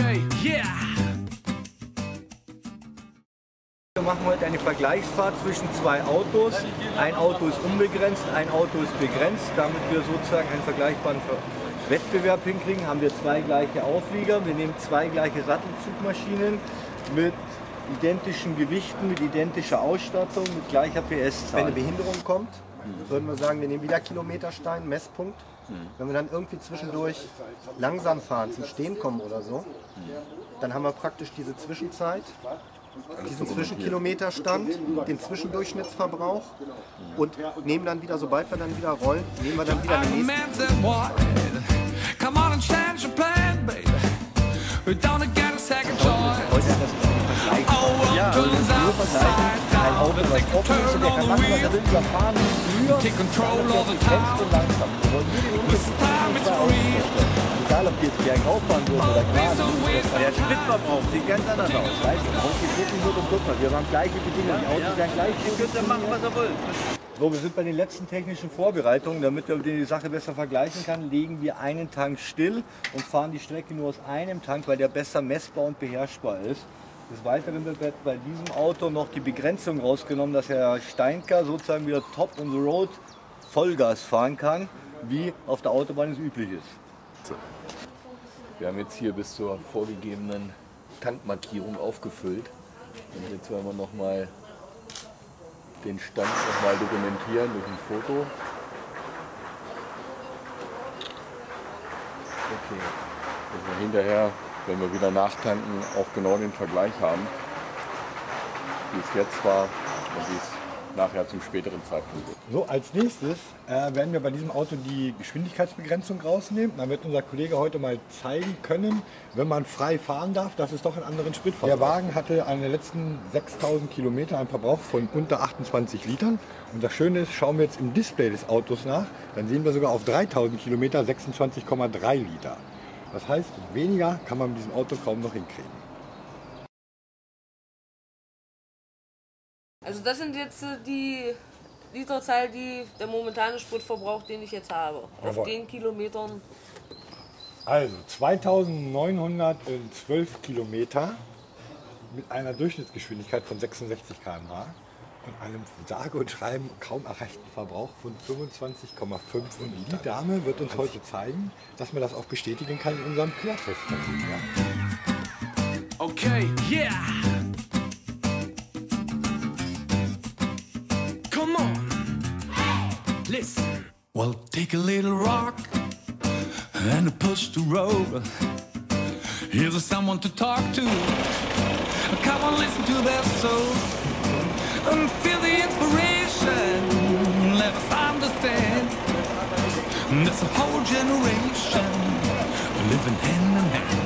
Okay, yeah. Wir machen heute eine Vergleichsfahrt zwischen zwei Autos. Ein Auto ist unbegrenzt, ein Auto ist begrenzt. Damit wir sozusagen einen vergleichbaren Wettbewerb hinkriegen, haben wir zwei gleiche Auflieger. Wir nehmen zwei gleiche Sattelzugmaschinen mit identischen Gewichten, mit identischer Ausstattung, mit gleicher PS-Zahl. Wenn eine Behinderung kommt, würden wir sagen, wir nehmen wieder Kilometerstein, Messpunkt. Wenn wir dann irgendwie zwischendurch langsam fahren, zum Stehen kommen oder so, dann haben wir praktisch diese Zwischenzeit, diesen Zwischenkilometerstand, den Zwischendurchschnittsverbrauch und nehmen dann wieder, sobald wir dann wieder rollen, nehmen wir dann wieder den nächsten. Heute ist das ein Vergleich. Ja, und das nur vergleichen. Ein Auto, was offen ist, und der kann machen, was er will, überfahren, früher, begrenzt und langsam. Wir wollen nur den Unterschied zwischen zwei Autos verstehen. Egal, ob die jetzt gleich auffahren würden oder gerade. Der Spritverbrauch sieht ganz anders aus. Weißt du, auch geht wirklich nur um Kupfer. Wir haben gleiche Bedingungen, die Autos werden gleich. Die können machen, was er will. So, wir sind bei den letzten technischen Vorbereitungen. Damit wir die Sache besser vergleichen kann, legen wir einen Tank still und fahren die Strecke nur aus einem Tank, weil der besser messbar und beherrschbar ist. Des Weiteren wird bei diesem Auto noch die Begrenzung rausgenommen, dass Herr Steinker sozusagen wieder top on the road Vollgas fahren kann, wie auf der Autobahn es üblich ist. Wir haben jetzt hier bis zur vorgegebenen Tankmarkierung aufgefüllt. Und jetzt werden wir nochmal den Stand dokumentieren durch ein Foto. Okay. Dass wir hinterher, wenn wir wieder nachtanken, auch genau den Vergleich haben, wie es jetzt war und wie es nachher zum späteren Zeitpunkt wird. So, als nächstes werden wir bei diesem Auto die Geschwindigkeitsbegrenzung rausnehmen. Dann wird unser Kollege heute mal zeigen können, wenn man frei fahren darf, dass es doch einen anderen Spritverbrauch. Der Wagen hatte an den letzten 6000 Kilometern einen Verbrauch von unter 28 Litern. Und das Schöne ist, schauen wir jetzt im Display des Autos nach, dann sehen wir sogar auf 3000 Kilometer 26,3 Liter. Das heißt, weniger kann man mit diesem Auto kaum noch hinkriegen. Also das sind jetzt die Literzahl, der momentane Spritverbrauch, den ich jetzt habe. Auf Jawohl. den Kilometern. Also 2912 Kilometer mit einer Durchschnittsgeschwindigkeit von 66 km/h und einem sage und schreiben kaum erreichten Verbrauch von 25,5. Und die Dame wird uns heute zeigen, dass man das auch bestätigen kann in unserem Quertest. Okay, yeah. Come on, listen. Well, take a little rock and a push to roll. Here's someone to talk to. Come on, listen to their soul and feel the inspiration. Let us understand. There's a whole generation living hand in hand.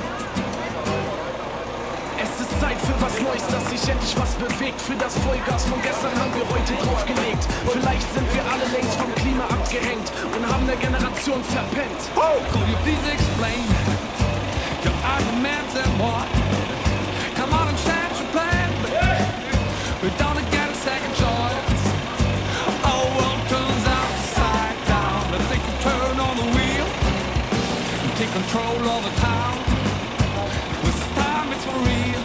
Es ist Zeit für was Neues, dass sich endlich was bewegt. Für das Vollgas von gestern haben wir heute draufgelegt. Vielleicht sind wir alle längst vom Klima abgehängt und haben eine Generation verpennt. Could you please explain your arguments and what? Come on and change your plan. We don't get a second choice. Our world turns upside down. Let's take a turn on the wheel and take control of the town. This time it's for real.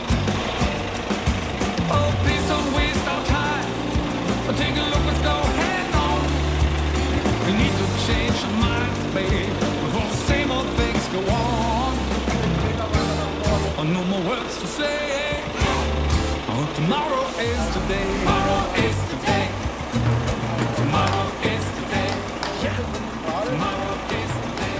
Oh, please don't waste our time. But take a look, let's go head on. We need to change our minds, babe, before the same old things go on. Oh, no more words to say. Oh, tomorrow is today. Tomorrow is today. Tomorrow is today. Yeah. Tomorrow is today.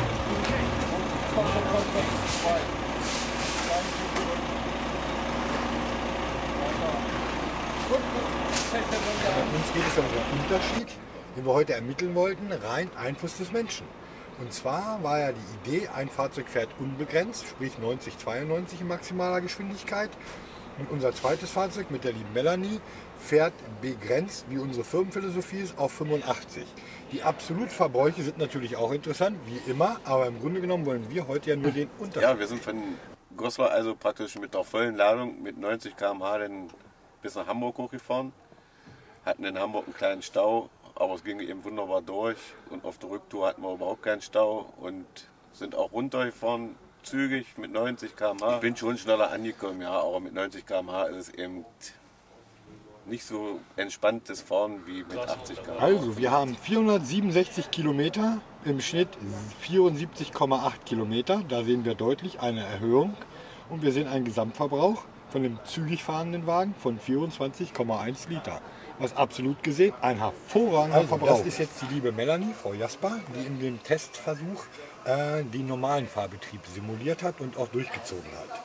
Bei uns geht es um den Unterschied, den wir heute ermitteln wollten, rein Einfluss des Menschen. Und zwar war ja die Idee, ein Fahrzeug fährt unbegrenzt, sprich 90, 92 in maximaler Geschwindigkeit. Und unser zweites Fahrzeug mit der lieben Melanie fährt begrenzt, wie unsere Firmenphilosophie ist, auf 85. Die Absolutverbräuche sind natürlich auch interessant, wie immer, aber im Grunde genommen wollen wir heute ja nur den Unterschied. Ja, wir sind von Goslar also praktisch mit der vollen Ladung mit 90 km/h dann bis nach Hamburg hochgefahren. Hatten in Hamburg einen kleinen Stau, aber es ging eben wunderbar durch. Und auf der Rücktour hatten wir überhaupt keinen Stau und sind auch runtergefahren zügig mit 90 km/h. Ich bin schon schneller angekommen, ja, aber mit 90 km/h ist es eben nicht so entspanntes Fahren wie mit 80 km/h. Also, wir haben 467 Kilometer, im Schnitt 74,8 Kilometer. Da sehen wir deutlich eine Erhöhung. Und wir sehen einen Gesamtverbrauch von dem zügig fahrenden Wagen von 24,1 Liter. Was absolut gesehen ein hervorragender Verbrauch. Das ist jetzt die liebe Melanie, Frau Jasper, die in dem Testversuch den normalen Fahrbetrieb simuliert hat und auch durchgezogen hat.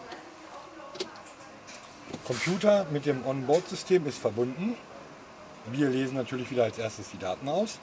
Computer mit dem Onboard-System ist verbunden. Wir lesen natürlich wieder als erstes die Daten aus.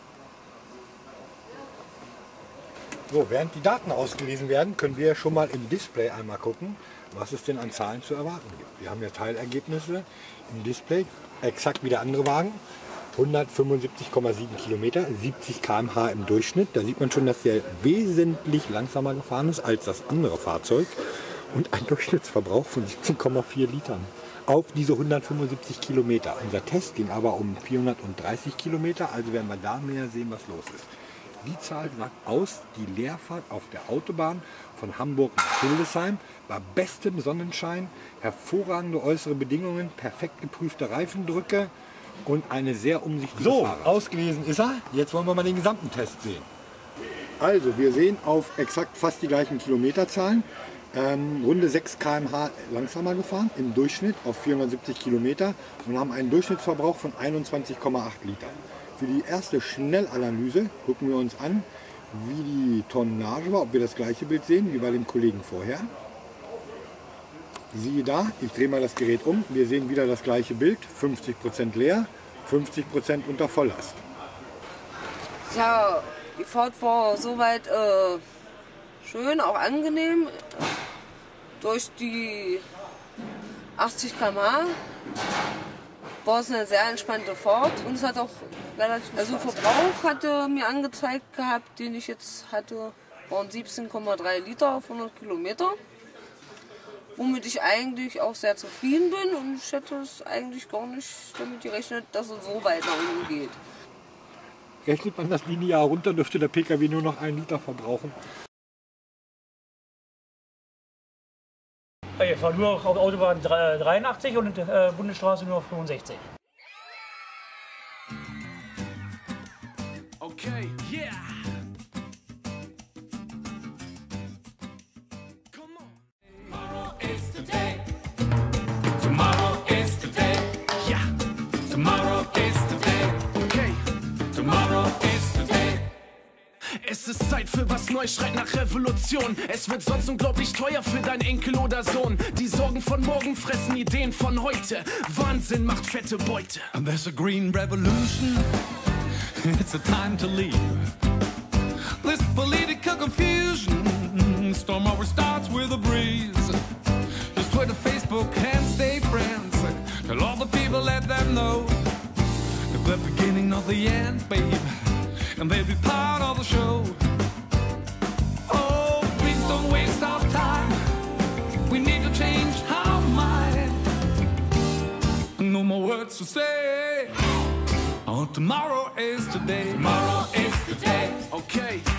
So, während die Daten ausgelesen werden, können wir schon mal im Display einmal gucken, was es denn an Zahlen zu erwarten gibt. Wir haben ja Teilergebnisse im Display, exakt wie der andere Wagen. 175,7 Kilometer, 70 km/h im Durchschnitt. Da sieht man schon, dass der wesentlich langsamer gefahren ist als das andere Fahrzeug. Und ein Durchschnittsverbrauch von 17,4 Litern auf diese 175 Kilometer. Unser Test ging aber um 430 Kilometer, also werden wir da mehr sehen, was los ist. Die Zahl sagt aus, die Leerfahrt auf der Autobahn von Hamburg nach Hildesheim bei bestem Sonnenschein, hervorragende äußere Bedingungen, perfekt geprüfte Reifendrücke und eine sehr umsichtige Fahrer. So, ausgelesen ist er. Jetzt wollen wir mal den gesamten Test sehen. Also, wir sehen auf exakt fast die gleichen Kilometerzahlen. Runde 6 km/h langsamer gefahren, im Durchschnitt auf 470 Kilometer und haben einen Durchschnittsverbrauch von 21,8 Liter. Für die erste Schnellanalyse gucken wir uns an, wie die Tonnage war, ob wir das gleiche Bild sehen wie bei dem Kollegen vorher. Siehe da, ich drehe mal das Gerät um, wir sehen wieder das gleiche Bild, 50% leer, 50% unter Volllast. Ja, die Fahrt war soweit schön, auch angenehm. Durch die 80 km/h war es eine sehr entspannte Fahrt und es hat auch relativ, also Verbrauch hatte mir angezeigt gehabt, den ich jetzt hatte, waren 17,3 Liter auf 100 Kilometer, womit ich eigentlich auch sehr zufrieden bin und ich hätte es eigentlich gar nicht damit gerechnet, dass es so weit nach unten geht. Rechnet man das linear runter, dürfte der PKW nur noch 1 Liter verbrauchen. Ich fahre nur auf Autobahn 83 und Bundesstraße nur auf 65. Okay, yeah. Come on. Tomorrow is the day. Tomorrow is the day. Yeah. Tomorrow is the day. Okay. Tomorrow is the day. Es ist Zeit für was Neues, schreit nach Revolution. Es wird sonst unglaublich teuer für deinen Enkel oder Sohn. Die Sorgen von morgen fressen Ideen von heute. Wahnsinn macht fette Beute. And there's a green revolution. It's a time to leave this political confusion. Storm always starts with a breeze. Just Twitter, Facebook, and stay friends. Tell all the people, let them know it's the beginning of the end, babe. And they'll be part of the show. Oh, please don't waste our time. We need to change our mind. No more words to say. Oh, tomorrow is today. Tomorrow is the day. Okay.